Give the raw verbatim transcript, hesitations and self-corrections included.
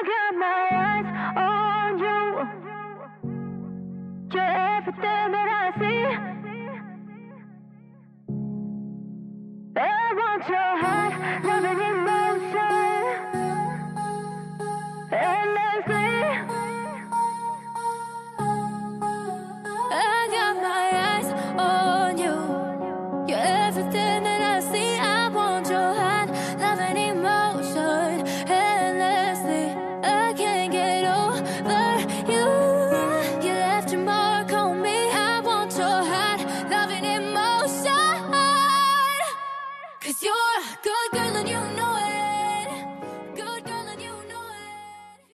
got my eyes on you. You're everything that I see. I want your heart.